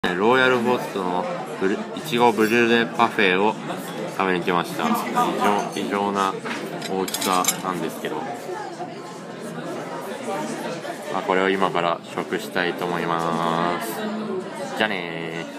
ローヤルホストのいちごブリュレパフェを食べに来ました。異常な大きさなんですけど、これを今から食したいと思います。じゃあねー。